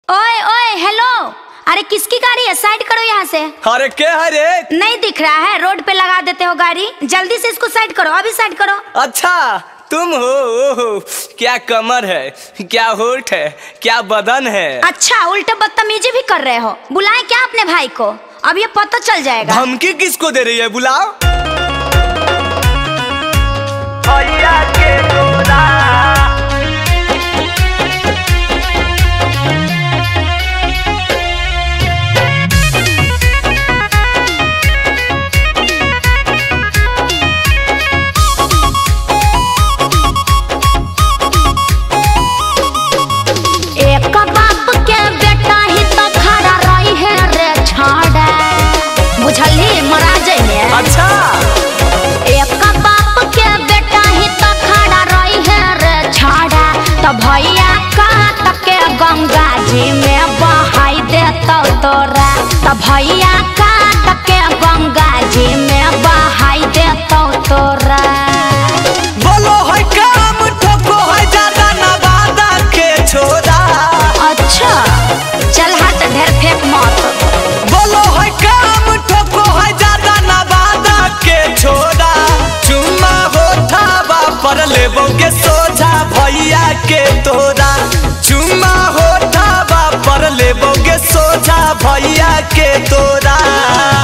ओए ओए हेलो। अरे किसकी गाड़ी है? साइड करो यहाँ से। अरे क्या है रे? नहीं दिख रहा है? रोड पे लगा देते हो गाड़ी। जल्दी से इसको साइड करो, अभी साइड करो। अच्छा तुम हो? ओहो, क्या कमर है, क्या होठ है, क्या बदन है। अच्छा उल्टे बदतमीजी भी कर रहे हो। बुलाए क्या अपने भाई को? अब ये पता चल जाएगा। धमकी किसको दे रही है? बुलाओ। भैया के गोरा अच्छा एक बाप के बेटा ही तो खड़ा रही है रे छाड़ा। तो भैया का के गंगा जी में बहाई देता तोरा। तो भैया का के गंगा जी में बहाई देता तोरा। बोलो है काम ठोको है ज्यादा नवादा के छोरा। अच्छा चल हट, ढेर फेंक मत। बोलो है काम ठोको है ज्यादा नवादा के छोरा। चुम्मा होठावा पर लेबोगे सोझा भैया के तोरा। चुम्मा होठावा पर लेबोगे सोझा भैया के तोरा।